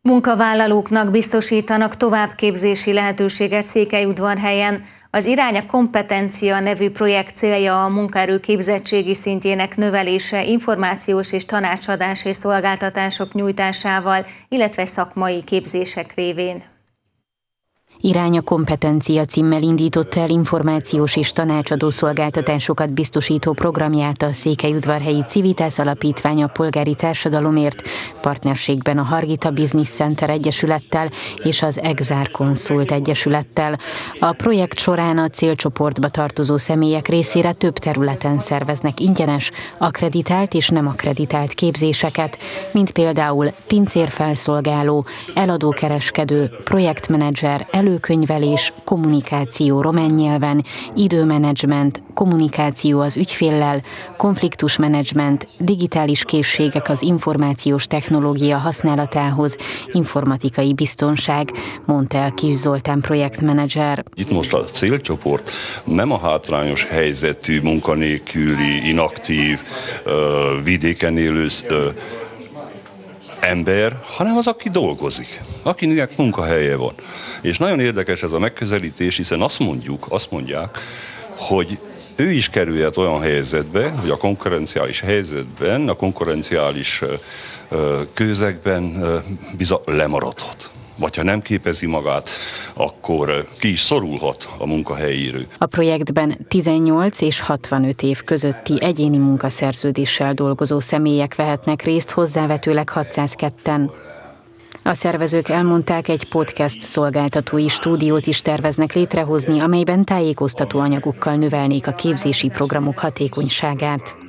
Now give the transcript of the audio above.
Munkavállalóknak biztosítanak továbbképzési lehetőséget Székelyudvarhelyen. Az Irány a kompetencia nevű projekt célja a munkaerő képzettségi szintjének növelése információs és tanácsadási szolgáltatások nyújtásával, illetve szakmai képzések révén. Irány a kompetencia címmel indította el információs és tanácsadó szolgáltatásokat biztosító programját a Székelyudvarhelyi Civitas Alapítvány a polgári társadalomért, partnerségben a Hargita Business Center Egyesülettel és az Exar Consult Egyesülettel. A projekt során a célcsoportba tartozó személyek részére több területen szerveznek ingyenes, akkreditált és nem akkreditált képzéseket, mint például pincérfelszolgáló, eladókereskedő, projektmenedzser, előkönyvelés, kommunikáció román nyelven, időmenedzsment, kommunikáció az ügyféllel, konfliktusmenedzsment, digitális készségek az információs technológia használatához, informatikai biztonság, mondta el Kis Zoltán projektmenedzser. Itt most a célcsoport nem a hátrányos helyzetű, munkanélküli, inaktív, vidéken élő ember, hanem az, aki dolgozik, akinek munkahelye van. És nagyon érdekes ez a megközelítés, hiszen azt mondják, hogy ő is kerülhet olyan helyzetbe, hogy a konkurenciális helyzetben, a konkurenciális közegben lemaradhat. Vagy ha nem képezi magát, akkor ki is szorulhat a munkahelyéről. A projektben 18 és 65 év közötti egyéni munkaszerződéssel dolgozó személyek vehetnek részt, hozzávetőleg 602-en. A szervezők elmondták, egy podcast szolgáltatói stúdiót is terveznek létrehozni, amelyben tájékoztató anyagokkal növelnék a képzési programok hatékonyságát.